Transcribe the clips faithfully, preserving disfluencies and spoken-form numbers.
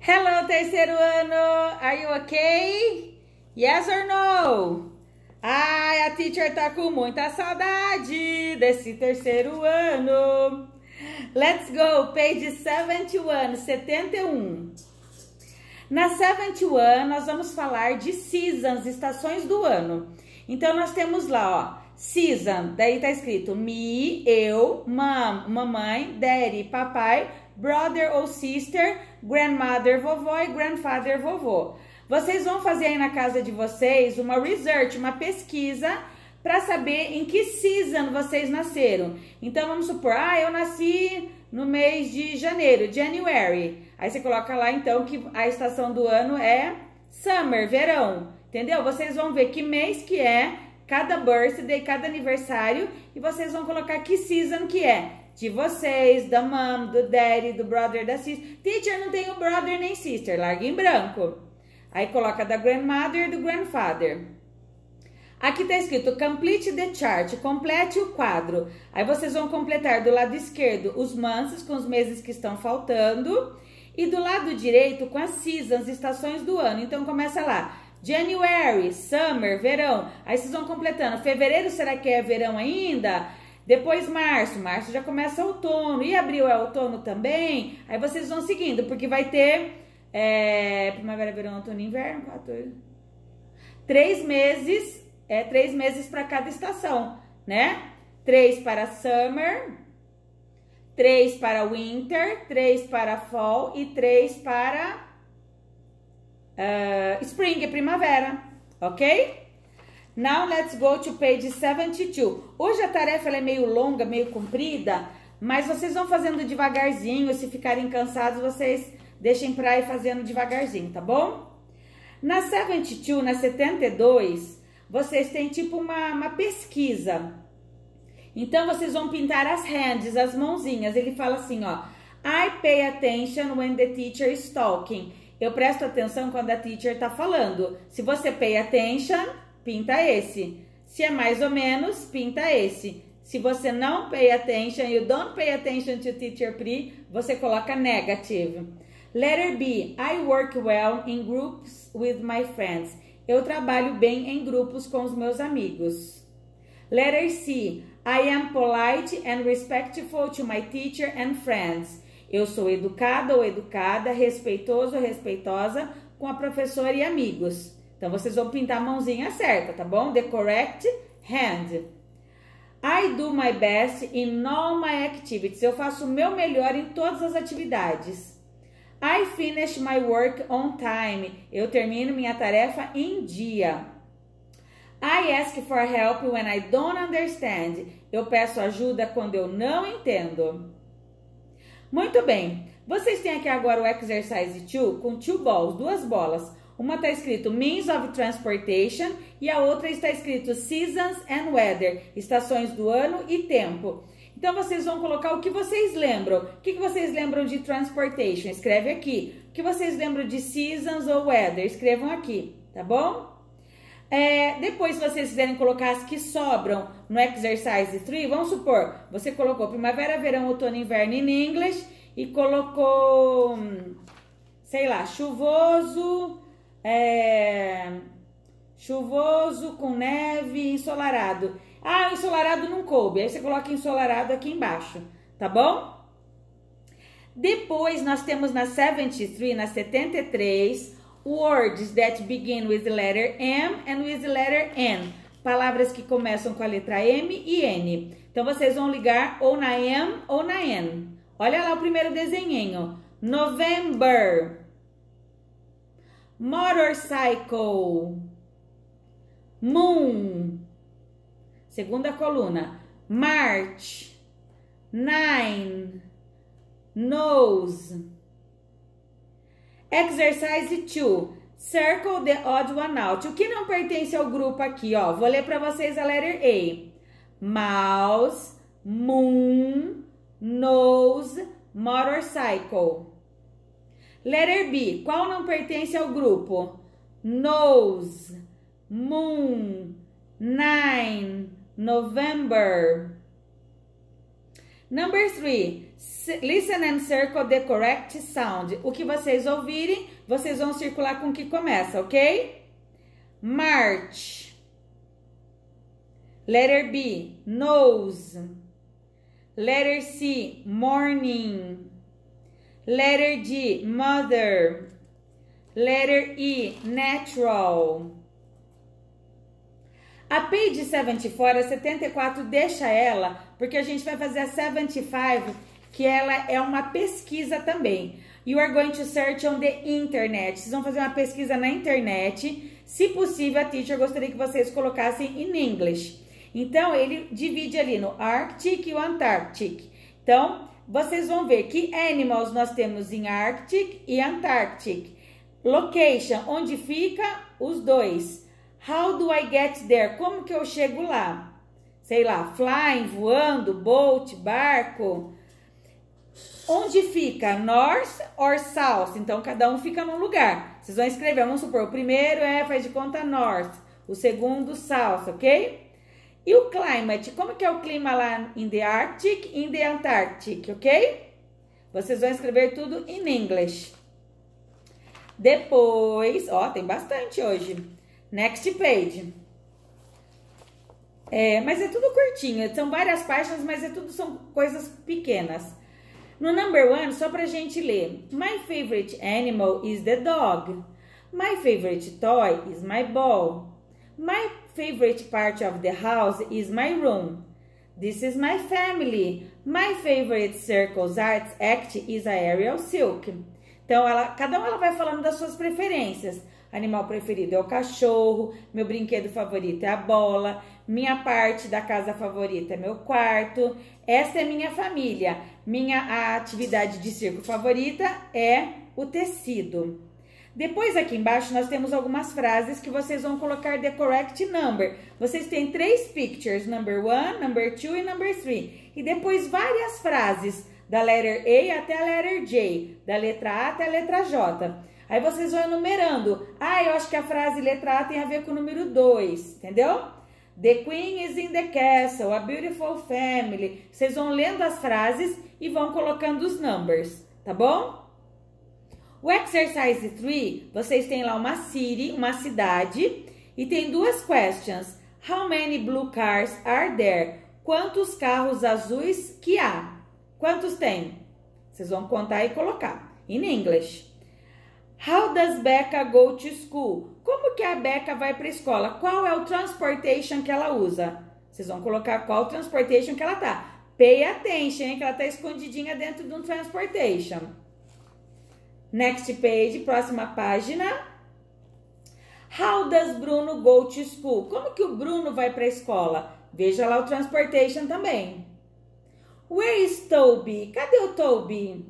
Hello, terceiro ano! Are you okay? Yes or no? Ai, a teacher tá com muita saudade desse terceiro ano. Let's go, page setenta e um, setenta e um. Na setenta e um, nós vamos falar de seasons, estações do ano. Então, nós temos lá, ó, season, daí tá escrito me, eu, mom, mamãe, daddy, papai, brother ou sister, grandmother, vovó e grandfather, vovô. Vocês vão fazer aí na casa de vocês uma research, uma pesquisa para saber em que season vocês nasceram. Então, vamos supor, ah, eu nasci no mês de janeiro, January. Aí você coloca lá, então, que a estação do ano é summer, verão, entendeu? Vocês vão ver que mês que é, cada birthday, cada aniversário, e vocês vão colocar que season que é. De vocês, da mom, do daddy, do brother, da sister. Teacher, não tem o brother nem sister, larga em branco. Aí coloca da grandmother e do grandfather. Aqui tá escrito complete the chart, complete o quadro. Aí vocês vão completar do lado esquerdo os months com os meses que estão faltando. E do lado direito com as seasons, estações do ano. Então começa lá, January, summer, verão. Aí vocês vão completando, fevereiro será que é verão ainda? Depois março, março já começa outono, e abril é outono também. Aí vocês vão seguindo, porque vai ter é, primavera, verão, outono, inverno, quatro, três meses, é três meses para cada estação, né? Três para summer, três para winter, três para fall e três para uh, spring, primavera, ok? Now, let's go to page setenta e dois. Hoje a tarefa ela é meio longa, meio comprida, mas vocês vão fazendo devagarzinho. Se ficarem cansados, vocês deixem pra ir fazendo devagarzinho, tá bom? Na setenta e dois, na setenta e dois, vocês têm tipo uma, uma pesquisa. Então, vocês vão pintar as hands, as mãozinhas. Ele fala assim, ó. I pay attention when the teacher is talking. Eu presto atenção quando a teacher tá falando. Se você pay attention, pinta esse. Se é mais ou menos, pinta esse. Se você não pay attention, you don't pay attention to teacher Pri, você coloca negative. Letter B, I work well in groups with my friends. Eu trabalho bem em grupos com os meus amigos. Letter C, I am polite and respectful to my teacher and friends. Eu sou educada ou educada, respeitoso ou respeitosa com a professora e amigos. Então, vocês vão pintar a mãozinha certa, tá bom? The correct hand. I do my best in all my activities. Eu faço o meu melhor em todas as atividades. I finish my work on time. Eu termino minha tarefa em dia. I ask for help when I don't understand. Eu peço ajuda quando eu não entendo. Muito bem. Vocês têm aqui agora o exercise dois com two balls, duas bolas. Uma está escrito means of transportation e a outra está escrito seasons and weather, estações do ano e tempo. Então, vocês vão colocar o que vocês lembram. O que, que vocês lembram de transportation? Escreve aqui. O que vocês lembram de seasons ou weather? Escrevam aqui, tá bom? É, depois, se vocês quiserem colocar as que sobram no exercise três, vamos supor, você colocou primavera, verão, outono, inverno in English e colocou, sei lá, chuvoso... É, chuvoso, com neve, ensolarado. Ah, ensolarado não coube. Aí você coloca ensolarado aqui embaixo, tá bom? Depois nós temos na setenta e três, na setenta e três, words that begin with the letter M and with the letter N. Palavras que começam com a letra M e N. Então vocês vão ligar ou na M ou na N. Olha lá o primeiro desenhinho. November. Motorcycle, moon, segunda coluna, March, nine, nose. Exercise dois, circle the odd one out. O que não pertence ao grupo aqui, ó, vou ler para vocês a letter A. Mouse, moon, nose, motorcycle. Letter B, qual não pertence ao grupo? Nose, moon, nine, November. Number three, Listen and circle the correct sound. O que vocês ouvirem, vocês vão circular com o que começa, ok? March. Letter B, nose. Letter C, morning. Letter D, mother. Letter E, natural. A page setenta e quatro, a setenta e quatro, deixa ela, porque a gente vai fazer a setenta e cinco, que ela é uma pesquisa também. You are going to search on the internet. Vocês vão fazer uma pesquisa na internet. Se possível, a teacher gostaria que vocês colocassem in English. Então, ele divide ali no Arctic e o Antarctic. Então, vocês vão ver que animals nós temos em Arctic e Antarctic. Location, onde fica os dois. How do I get there? Como que eu chego lá? Sei lá, flying, voando, boat, barco. Onde fica? North or South? Então, cada um fica num lugar. Vocês vão escrever, vamos supor, o primeiro é, faz de conta, North. O segundo, South, ok? E o climate? Como que é o clima lá in the Arctic e in the Antarctic, ok? Vocês vão escrever tudo in English. Depois, ó, tem bastante hoje. Next page. É, mas é tudo curtinho, são várias páginas, mas é tudo são coisas pequenas. No number one, só pra gente ler. My favorite animal is the dog. My favorite toy is my ball. My favorite part of the house is my room. This is my family. My favorite circus arts act is a aerial silk. Então, ela, cada uma ela vai falando das suas preferências. Animal preferido é o cachorro, meu brinquedo favorito é a bola, minha parte da casa favorita é meu quarto, essa é minha família, minha atividade de circo favorita é o tecido. Depois aqui embaixo nós temos algumas frases que vocês vão colocar the correct number. Vocês têm três pictures, number one, number two e number three. E depois várias frases, da letter A até a letter J, da letra A até a letra J. Aí vocês vão enumerando. Ah, eu acho que a frase letra A tem a ver com o número dois, entendeu? The Queen is in the castle, a beautiful family. Vocês vão lendo as frases e vão colocando os numbers, tá bom? O exercise três, vocês têm lá uma city, uma cidade, e tem duas questions. How many blue cars are there? Quantos carros azuis que há? Quantos tem? Vocês vão contar e colocar. In English. How does Becca go to school? Como que a Becca vai para a escola? Qual é o transportation que ela usa? Vocês vão colocar qual transportation que ela tá. Pay attention, hein, que ela tá escondidinha dentro de um transportation. Next page, próxima página. How does Bruno go to school? Como que o Bruno vai para a escola? Veja lá o transportation também. Where is Toby? Cadê o Toby?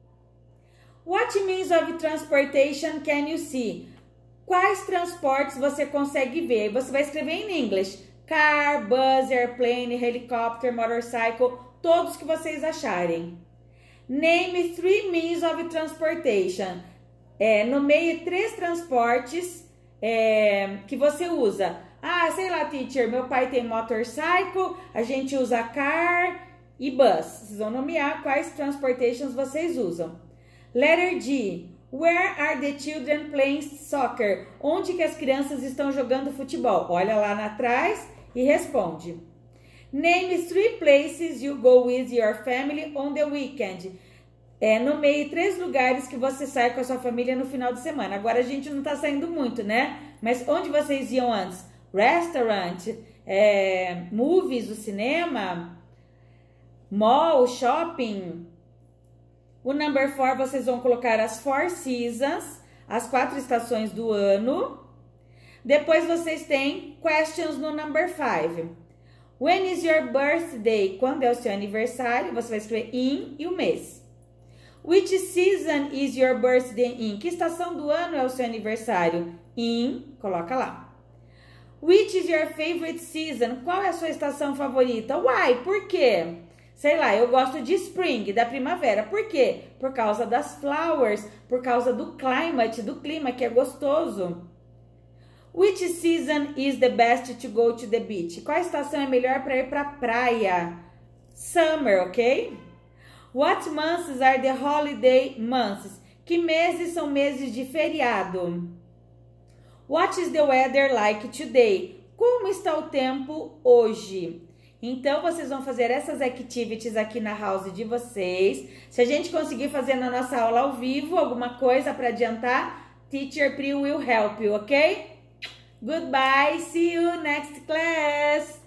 What means of transportation can you see? Quais transportes você consegue ver? Você vai escrever em inglês. Car, bus, airplane, helicopter, motorcycle, todos que vocês acharem. Name three means of transportation. É, nomeie três transportes é, que você usa. Ah, sei lá, teacher, meu pai tem motorcycle, a gente usa car e bus. Vocês vão nomear quais transportations vocês usam. Letter D. Where are the children playing soccer? Onde que as crianças estão jogando futebol? Olha lá atrás e responde. Name three places you go with your family on the weekend. É, nomeie três lugares que você sai com a sua família no final de semana. Agora a gente não tá saindo muito, né? Mas onde vocês iam antes? Restaurant, é, movies, o cinema, mall, shopping. O number four, vocês vão colocar as four seasons, as quatro estações do ano. Depois vocês têm questions no number five. When is your birthday? Quando é o seu aniversário? Você vai escrever in e o mês. Which season is your birthday in? Que estação do ano é o seu aniversário? In, coloca lá. Which is your favorite season? Qual é a sua estação favorita? Why? Por quê? Sei lá, eu gosto de spring, da primavera. Por quê? Por causa das flowers, por causa do climate, do clima que é gostoso. Which season is the best to go to the beach? Qual estação é melhor para ir para a praia? Summer, ok? What months are the holiday months? Que meses são meses de feriado? What is the weather like today? Como está o tempo hoje? Então, vocês vão fazer essas activities aqui na house de vocês. Se a gente conseguir fazer na nossa aula ao vivo, alguma coisa para adiantar, Teacher Pri will help you, ok? Goodbye, see you next class!